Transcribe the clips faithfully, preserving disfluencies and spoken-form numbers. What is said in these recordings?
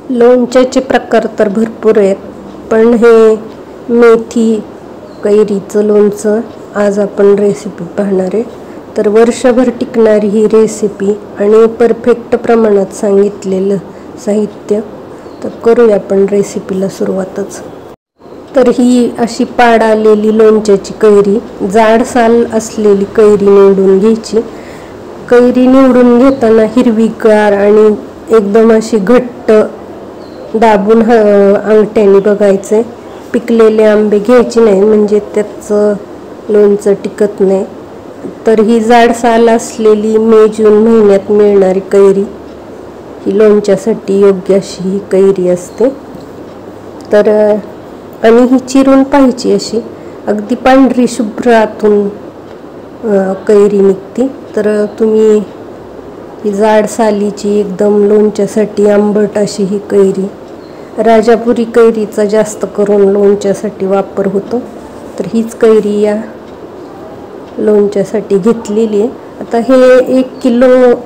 लोणच्याचे प्रकार तर भरपूर आहेत, पण हे मेथी कैरीचं लोणचं आज आपण रेसिपी पाहणार आहे। तर वर्षभर टिकणारी ही रेसिपी आणि परफेक्ट प्रमाणात सांगितलेलं साहित्य। तर करूया आपण रेसिपीला सुरुवातच। तर ही अशी पाड आलेली लोणच्याची कैरी, जाड साल असलेली कैरी निवडून घ्यायची। कैरी निवडून घेताना हिरवीगार आणि एकदम अशी घट्ट दाबून अंगठ्याने बघायचे। पिकलेले आंबे घ्यायचे नाही, म्हणजे त्याचं लोणचं टिकत नाही। तर ही जाड साल असलेली मे जून महिन्यात मिळणारी कैरी ही लोणच्यासाठी योग्य अशी ही कैरी असते। तर आणि ही चिरून पाहिजे, अशी अगदी पांढरी शुभ्र आतून कैरी निघते। तर तुम्ही ही जाड सालीची एकदम लोणच्यासाठी आंबट अशी ही कैरी, राजापुरी कैरीचा जास्त करून लोणच्यासाठी वापर होतो। तर हीच कैरी या लोणच्यासाठी घेतलेली आहे। आता हे एक किलो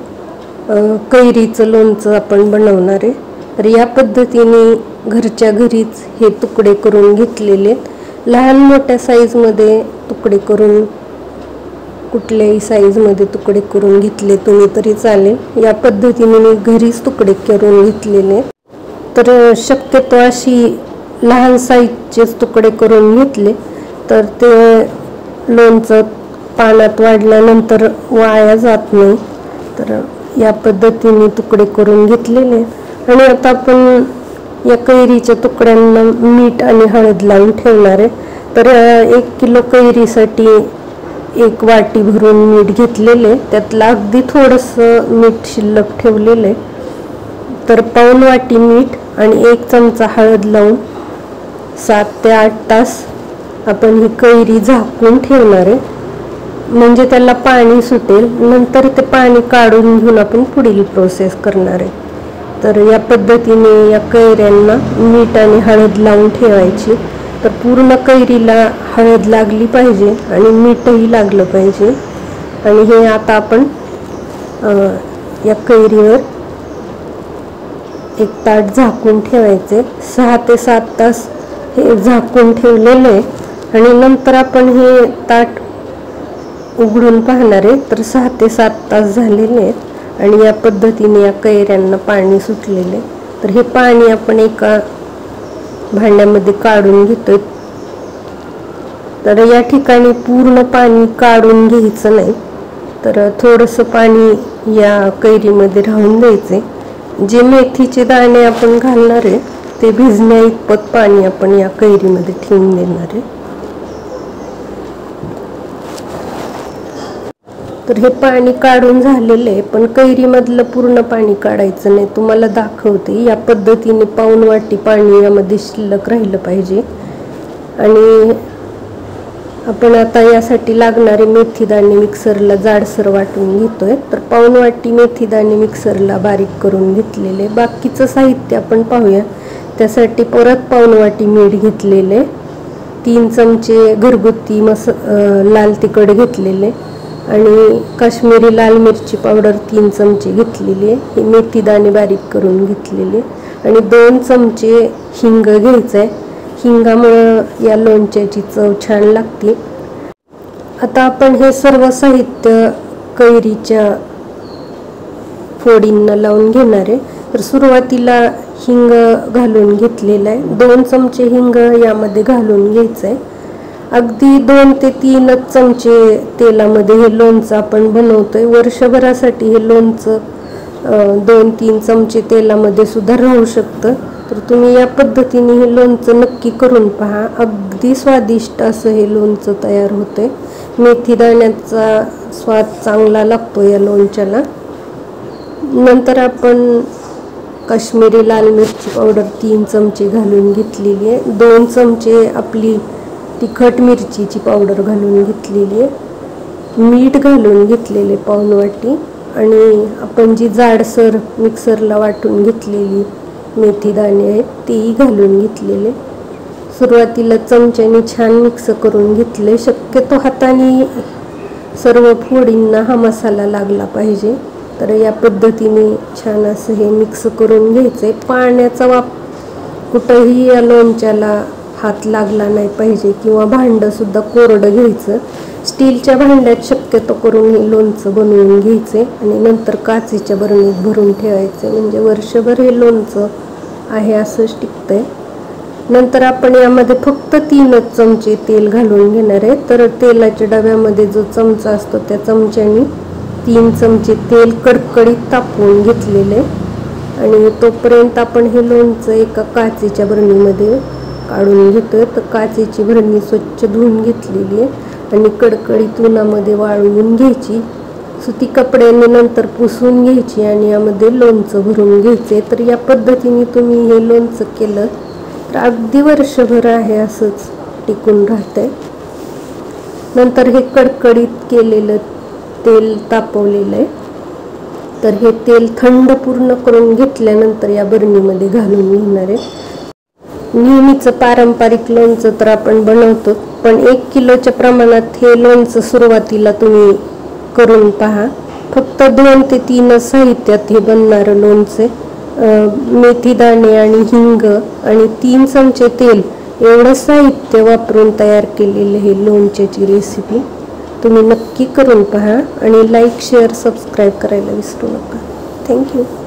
कैरीचं लोणचं आपण बनवणार आहे। तर या पद्धतीने घरच्या घरीच हे तुकडे करून घेतलेले, लहान मोठ्या साईजमध्ये तुकडे करून, कुठल्याही साईजमध्ये तुकडे करून घेतले तुम्ही तरी चालेल। या पद्धतीने मी घरीच तुकडे करून घेतलेले। तर शक्यतो अशी लहान साईजचेच तुकडे करून घेतले, तर ते लोणचं पाण्यात वाढल्यानंतर वाया जात नाही। तर या पद्धतीने तुकडे करून घेतलेले। आणि आता आपण या कैरीच्या तुकड्यांना मीठ आणि हळद लावून ठेवणार आहे। तर एक किलो कैरीसाठी एक वाटी भरून मीठ घेतलेले, त्यातलं अगदी थोडंसं मीठ शिल्लक ठेवलेलं आहे। तर पाऊण वाटी मीठ आणि एक चमचा हळद लावून सात ते आठ तास आपण ही कैरी झाकून ठेवणार आहे, म्हणजे त्याला पाणी सुटेल। नंतर ते पाणी काढून घेऊन आपण पुढील प्रोसेस करणार आहे। तर या पद्धतीने या कैऱ्यांना मीठ आणि हळद लावून ठेवायची। तर पूर्ण कैरीला हळद लागली पाहिजे आणि मीठही लागलं पाहिजे। आणि हे आता आपण या कैरीवर एक ताट झाकून ठेवायचे। सहा ते सात तास हे झाकून ठेवलेले आहे आणि नंतर आपण हे ताट उघडून पाहणार आहे। तर सहा ते सात तास झालेले आहेत आणि या पद्धतीने या कैऱ्यांना पाणी सुटलेले। तर हे पाणी आपण एका भांड्यामध्ये काढून घेतोय। तर या ठिकाणी पूर्ण पाणी काढून घ्यायचं नाही, तर थोडंसं पाणी या कैरीमध्ये राहून द्यायचे। जे मेथीचे दाणे आपण घालणार आहे ते भिजण्या इतपत पाणी आपण या कैरीमध्ये ठेवून देणार आहे। तर हे पाणी काढून झालेले आहे, पण कैरीमधलं पूर्ण पाणी काढायचं नाही। तुम्हाला दाखवते, या पद्धतीने पाऊण वाटी पाणी यामध्ये शिल्लक राहिलं पाहिजे। आणि आपण आता यासाठी लागणारे मेथी दाणे मिक्सरला जाडसर वाटून घेतोय। तर पाऊण वाटी मेथी दाणे मिक्सरला बारीक करून घेतलेले। बाकीचं साहित्य आपण पाहूया। त्यासाठी परत पाऊण वाटी मीठ घेतलेले, तीन चमचे घरगुती मस लाल तिखट घेतलेले आणि काश्मीरी लाल मिरची पावडर तीन चमचे घेतलेली आहे। ही मेथी दाणे बारीक करून घेतलेले आणि दोन चमचे हिंग घ्यायचं आहे। हिंगामुळे या लोणच्याची चव छान लागते। आता आपण हे सर्व साहित्य कैरीच्या फोडींना लावून घेणार आहे। तर सुरुवातीला हिंग घालून घेतलेला आहे, दोन चमचे हिंग यामध्ये घालून घ्यायचं आहे। अगदी दोन ते तीनच चमचे तेलामध्ये हे लोणचं आपण बनवतोय। वर्षभरासाठी हे लोणचं दोन तीन चमचे तेलामध्ये सुद्धा राहू शकतं। तर तुम्ही या पद्धतीने हे लोणचं नक्की करून पहा, अगदी स्वादिष्ट असं हे लोणचं तयार होते। मेथी दाण्याचा स्वाद चांगला लागतो या लोणच्याला। नंतर आपण काश्मीरी लाल मिरची पावडर तीन चमचे घालून घेतलेली आहे, दोन चमचे आपली तिखट मिरचीची पावडर घालून घेतलेली आहे, मीठ घालून घेतलेले पाऊण वाटी आणि आपण जी जाडसर मिक्सरला वाटून घेतलेली मेथी दाणे आहेत तेही घालून घेतलेले। सुरुवातीला चमच्याने छान मिक्स करून घेतले। शक्यतो हाताने सर्व फोडींना हा मसाला लागला पाहिजे। तर तर या पद्धतीने छान असं हे मिक्स करून घ्यायचं आहे. पाण्याचा वाप कुठंही या लोणच्याला हात लागला नाही पाहिजे किंवा भांडंसुद्धा कोरडं घ्यायचं. स्टीलच्या भांड्यात शक्यतो करून हे लोणचं बनवून घ्यायचे आणि नंतर काचेच्या बरणीत भरून ठेवायचे, म्हणजे वर्षभर हे लोणचं आहे असंच टिकतंय. नंतर आपण यामध्ये फक्त तीनच चमचे तेल घालून घेणार आहे. तर तेलाच्या डब्यामध्ये जो चमचा असतो त्या चमच्याने तीन चमचे तेल कडकडीत तापवून घेतलेले आणि तोपर्यंत आपण हे लोणचं एका काचेच्या बरणीमध्ये काढून घेतोय. तर काचेची बरणी स्वच्छ धुवून घेतलेली आहे आणि कडकडीत उन्हामध्ये वाळवून घ्यायची. सुती कपड्याने नंतर पुसून घ्यायची आणि यामध्ये लोणचं भरून घ्यायचे. तर या पद्धतीने तुम्ही हे लोणचं केलं तर अगदी वर्षभर आहे असंच टिकून राहतंय. नंतर हे कडकडीत केलेलं तेल तापवलेलं आहे. तर हे तेल थंड पूर्ण करून घेतल्यानंतर या बरणीमध्ये घालून घेणार आहे. नेहमीचं पारंपरिक लोणचं तर आपण बनवतो, पण एक किलोच्या प्रमाणात हे लोणचं सुरुवातीला तुम्ही करून पहा. फक्त दोन ते तीन साहित्यात हे बनणारं लोणचे, मेथी दाणे आणि हिंग आणि तीन चमचे तेल एवढं साहित्य वापरून तयार केलेले हे लोणच्याची रेसिपी तुम्ही नक्की करून पहा आणि लाईक शेअर सबस्क्राईब करायला विसरू नका. थँक्यू.